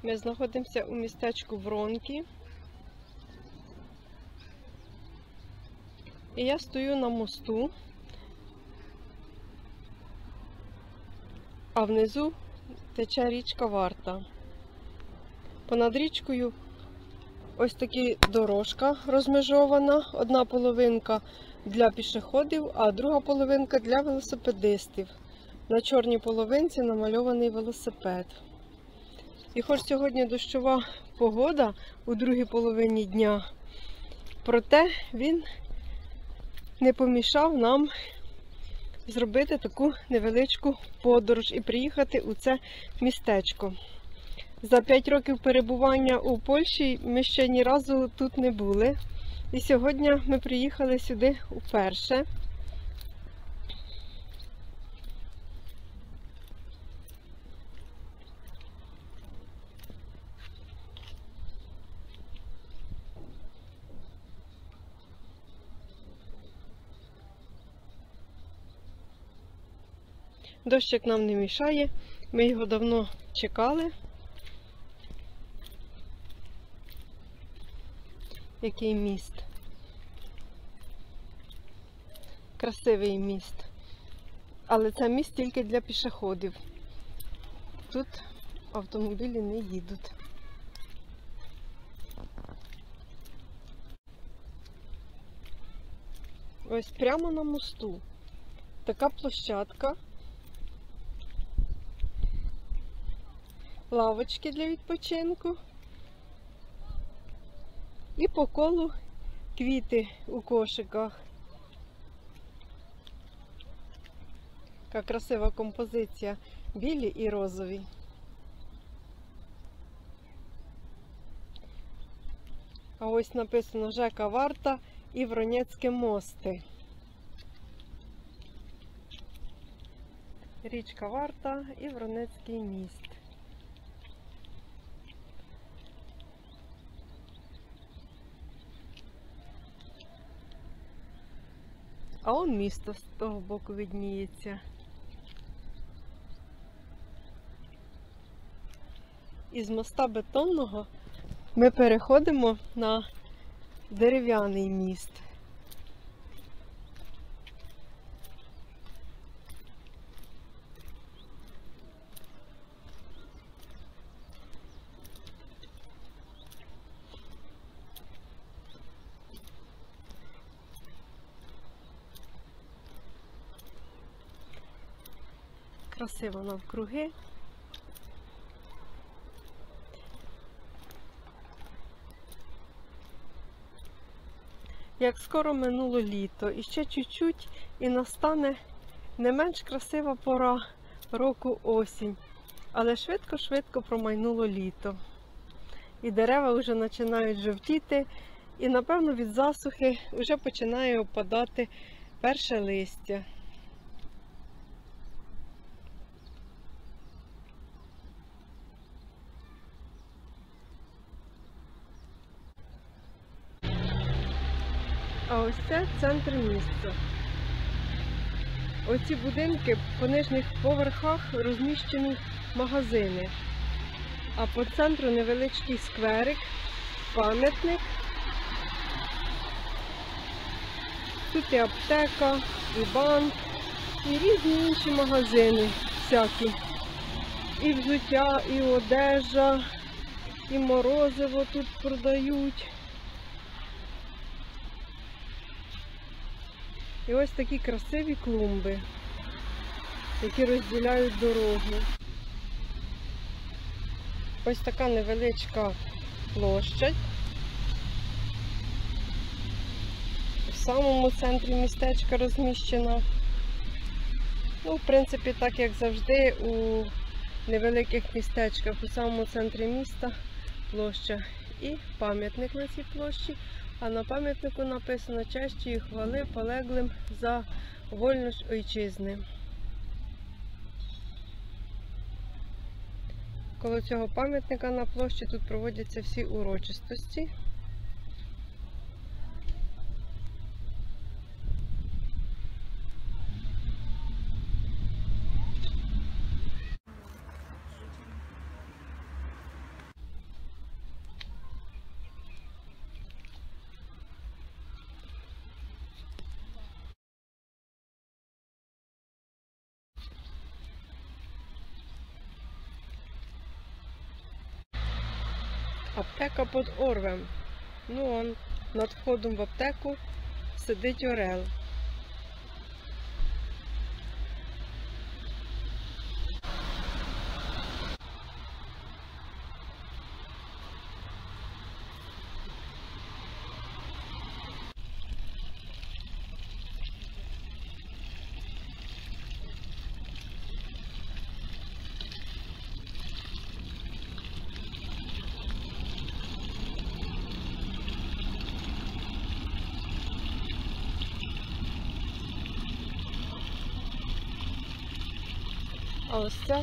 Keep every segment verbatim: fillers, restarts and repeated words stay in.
Ми знаходимося у містечку Вронки. І я стою на мосту, а внизу тече річка Варта. Понад річкою ось така дорожка розмежована. Одна половинка для пішоходів, а друга половинка для велосипедистів. На чорній половинці намальований велосипед. І хоч сьогодні дощова погода у другій половині дня, проте він не помішав нам зробити таку невеличку подорож і приїхати у це містечко. За п'ять років перебування у Польщі ми ще ні разу тут не були. І сьогодні ми приїхали сюди вперше. Дощик нам не мішає, ми його давно чекали. Який міст. Красивий міст. Але це міст тільки для пішоходів. Тут автомобілі не їдуть. Ось прямо на мосту. Така площадка. Лавочки для відпочинку. І по колу квіти у кошиках. Яка красива композиція. Білі і розові. А ось написано ЖЕКа Варта і Вронецьке мости. Річка Варта і Вронецький міст. А он місто з того боку видніється. Із моста бетонного ми переходимо на дерев'яний міст. Красиво навкруги. Як скоро минуло літо, і ще чуть-чуть і настане не менш красива пора року осінь. Але швидко-швидко промайнуло літо. І дерева вже починають жовтіти, і напевно від засухи вже починає опадати перше листя. А ось це центр міста. Оці будинки по нижніх поверхах розміщені магазини. А по центру невеличкий скверик, пам'ятник. Тут і аптека, і банк, і різні інші магазини всякі. І взуття, і одежа, і морозиво тут продають. І ось такі красиві клумби, які розділяють дорогу. Ось така невеличка площадь. В самому центрі містечка розміщена. Ну, в принципі, так як завжди у невеликих містечках, у самому центрі міста площа і пам'ятник на цій площі. А на пам'ятнику написано «Честі і хвали полеглим за вольність Ойчизни». Коло цього пам'ятника на площі тут проводяться всі урочистості. Аптека під Орвем. Ну, он над входом в аптеку сидить орел. А ось це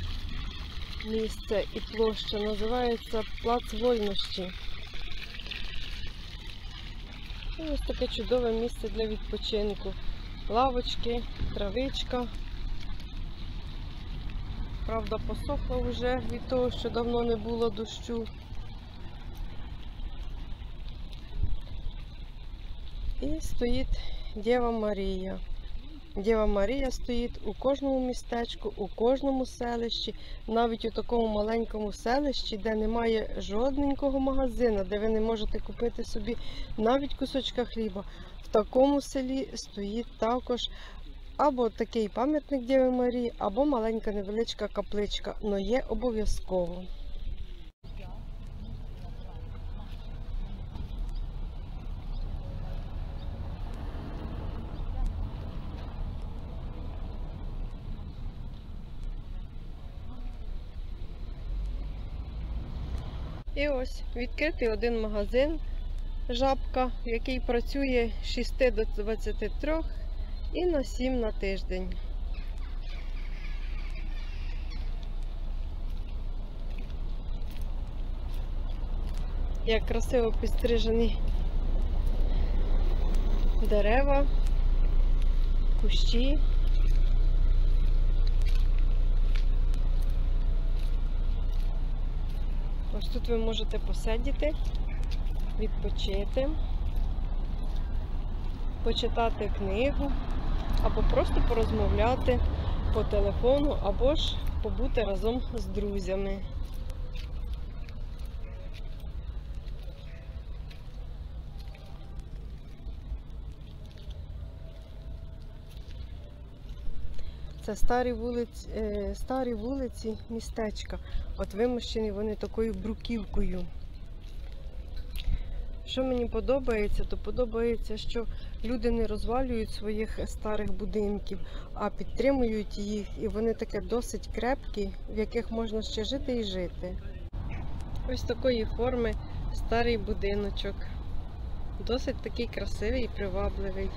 місце і площа називається Плац Вольності. І ось таке чудове місце для відпочинку. Лавочки, травичка. Правда, посохла вже від того, що давно не було дощу. І стоїть Дєва Марія. Дєва Марія стоїть у кожному містечку, у кожному селищі, навіть у такому маленькому селищі, де немає жодненького магазину, де ви не можете купити собі навіть кусочка хліба. В такому селі стоїть також або такий пам'ятник Дєви Марії, або маленька невеличка капличка, але є обов'язково. І ось відкритий один магазин «Жабка», який працює з шести до двадцяти трьох і на сім на тиждень. Як красиво підстрижені дерева, кущі. Ось тут ви можете посидіти, відпочити, почитати книгу, або просто порозмовляти по телефону, або ж побути разом з друзями. Це старі вулиці, старі вулиці містечка. От вимощені вони такою бруківкою. Що мені подобається, то подобається, що люди не розвалюють своїх старих будинків, а підтримують їх. І вони таке досить крепкі, в яких можна ще жити і жити. Ось такої форми старий будиночок. Досить такий красивий і привабливий.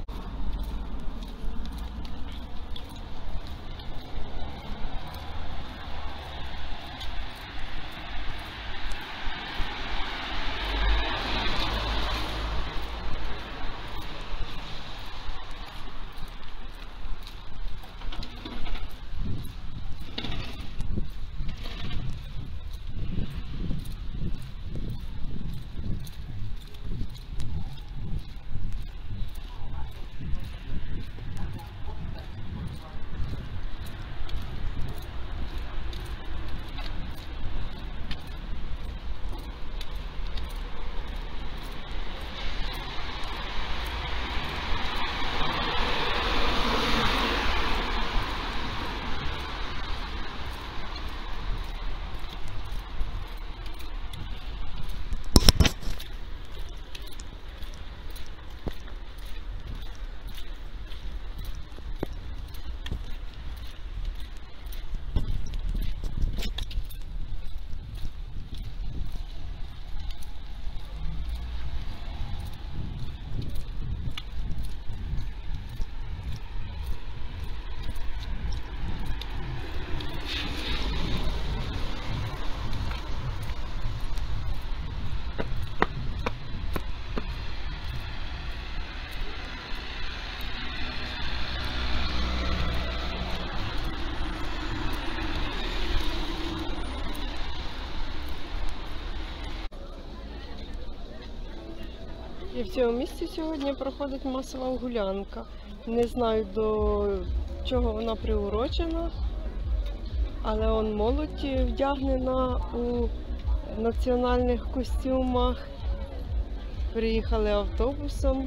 І в цьому місці сьогодні проходить масова гулянка. Не знаю, до чого вона приурочена, але он молодь вдягнена у в національних костюмах. Приїхали автобусом.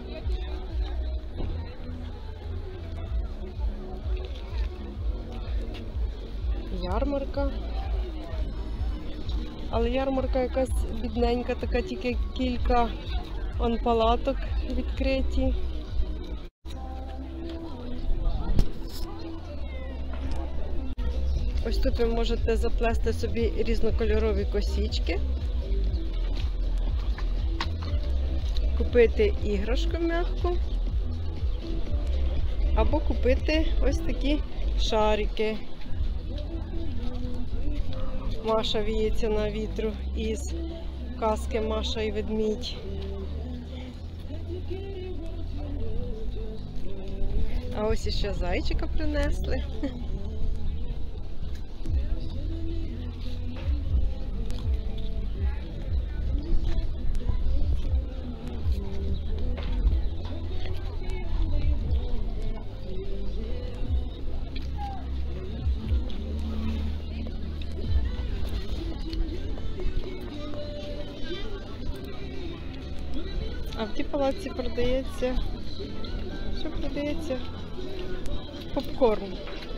Ярмарка. Але ярмарка якась бідненька, така тільки кілька он палаток відкриті. Ось тут ви можете заплести собі різнокольорові косічки, купити іграшку м'яку, або купити ось такі шарики. Маша віється на вітру із казки «Маша і ведмідь». А ось іще зайчика принесли. А в тій палаці продається, що продається? Попкорн.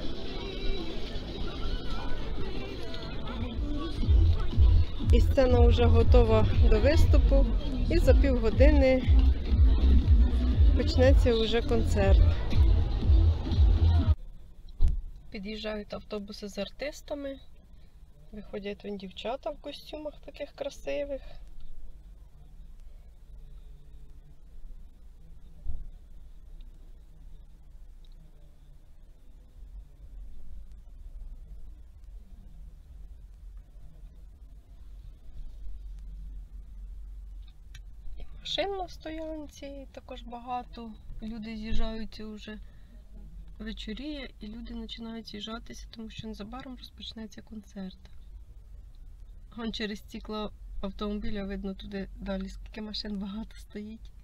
І сцена вже готова до виступу, і за півгодини почнеться вже концерт. Під'їжджають автобуси з артистами, виходять вон дівчата в костюмах таких красивих. Машин на стоянці також багато. Люди з'їжджаються вже, вечоріє, і люди починають з'їжджатися, тому що незабаром розпочнеться концерт. Вон через стекла автомобіля видно туди далі, скільки машин багато стоїть.